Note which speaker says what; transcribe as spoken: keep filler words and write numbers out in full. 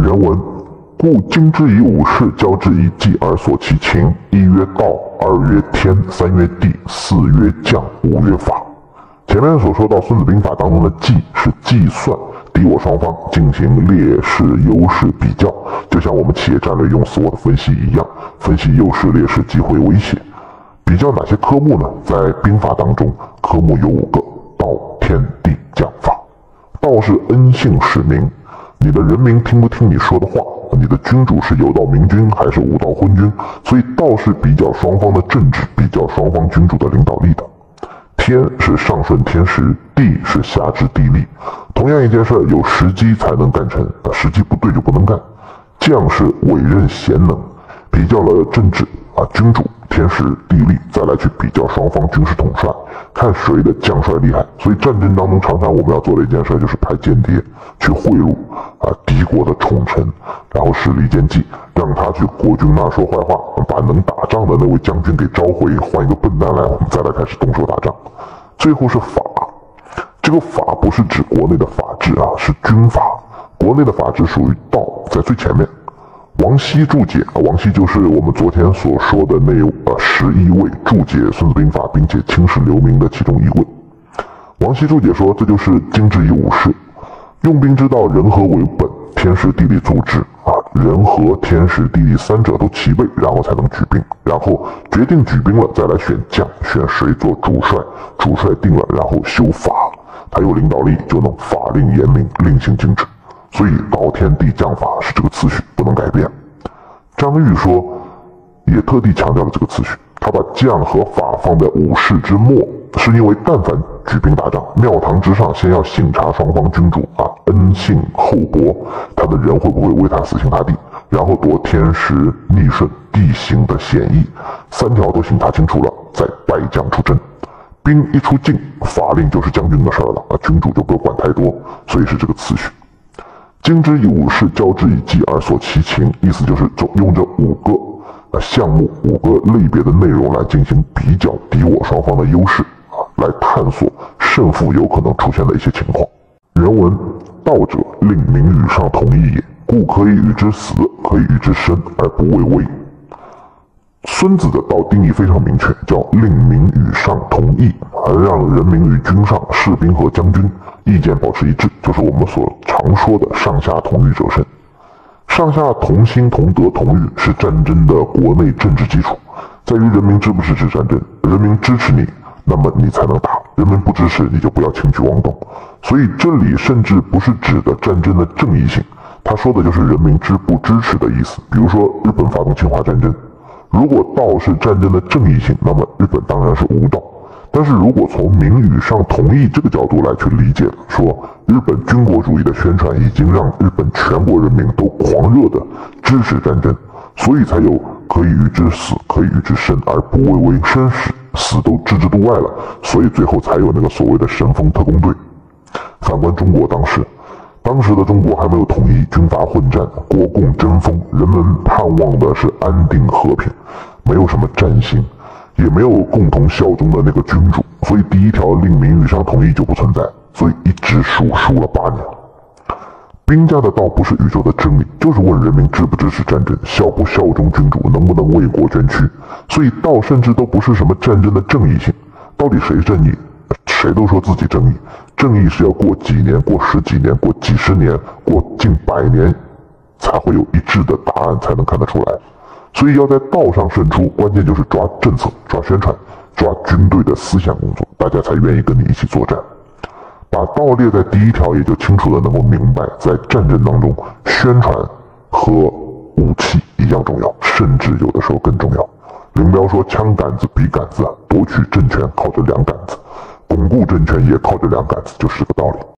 Speaker 1: 原文：故今之以武士交之以计而所其情。一曰道，二曰天，三曰地，四曰将，五曰法。前面所说到《孙子兵法》当中的计是计算敌我双方进行劣势、优势比较，就像我们企业战略用 S W O T 分析一样，分析优势、劣势、机会、威胁。比较哪些科目呢？在兵法当中，科目有五个：道、天、地、将、法。道是恩信使民，你的人民听不听你说的话？你的君主是有道明君还是无道昏君？所以道是比较双方的政治，比较双方君主的领导力的。天是上顺天时，地是下知地利。同样一件事有时机才能干成，时机不对就不能干。将是委任贤能，比较了政治啊君主、天时、地利，再来去比较双方军事统帅，看谁的将帅厉害。所以战争当中常常我们要做的一件事就是派间谍去贿赂啊敌国的宠臣，然后使离间计，让他去国君那说坏话，把能打仗的那位将军给召回，换一个笨蛋来，我们再来开始动手打仗。最后是法，这个法不是指国内的法治啊，是军法。国内的法治属于道，在最前面。王羲注解，王羲就是我们昨天所说的那呃十一位注解《孙子兵法》并且青史留名的其中一位。王羲注解说，这就是今之以武士，用兵之道，人和为本，天时地利足之啊，人和天时地利三者都齐备，然后才能举兵，然后决定举兵了，再来选将，选谁做主帅，主帅定了，然后修法，他有领导力，就能法令严明，令行禁止。所以道天地将法是这个次序，不能改变。张玉说，也特地强调了这个次序，他把将和法放在武士之末，是因为但凡举兵打仗，庙堂之上先要信察双方君主啊恩信厚薄，他的人会不会为他死心塌地，然后夺天时逆顺地形的险易，三条都信察清楚了，再败将出征。兵一出境，法令就是将军的事了啊，君主就不要管太多，所以是这个次序。今之以武士交之以计而所其情，意思就是用这五个项目、五个类别的内容来进行比较敌我双方的优势啊，来探索胜负有可能出现的一些情况。原文：道者，令民与上同义也，故可以与之死，可以与之生，而不畏危。孙子的道定义非常明确，叫令民与上同义，而让人民与君上、士兵和将军意见保持一致，就是我们所常说的上下同欲者胜。上下同心、同德、同欲是战争的国内政治基础，在于人民支不支持战争。人民支持你，那么你才能打；人民不支持，你就不要轻举妄动。所以这里甚至不是指的战争的正义性，他说的就是人民支不支持的意思。比如说日本发动侵华战争，如果道是战争的正义性，那么日本当然是无道。但是如果从民与上同意这个角度来去理解，说日本军国主义的宣传已经让日本全国人民都狂热的支持战争，所以才有可以与之死，可以与之生，而不畏危，生死死都置之度外了，所以最后才有那个所谓的神风特工队。反观中国当时，当时的中国还没有统一，军阀混战，国共争锋，人们盼望的是安定和平，没有什么战心，也没有共同效忠的那个君主，所以第一条令民与上同意就不存在，所以一直输输了八年。兵家的道不是宇宙的真理，就是问人民支不支持战争，效不效忠君主，能不能为国捐躯。所以道甚至都不是什么战争的正义性，到底谁正义？谁都说自己正义，正义是要过几年、过十几年、过几十年、过近百年，才会有一致的答案，才能看得出来。所以要在道上胜出，关键就是抓政策、抓宣传、抓军队的思想工作，大家才愿意跟你一起作战。把道列在第一条，也就清楚的能够明白，在战争当中，宣传和武器一样重要，甚至有的时候更重要。林彪说：“枪杆子、笔杆子啊，夺取政权靠着两杆子，巩固政权也靠着两杆子，就是这个道理。”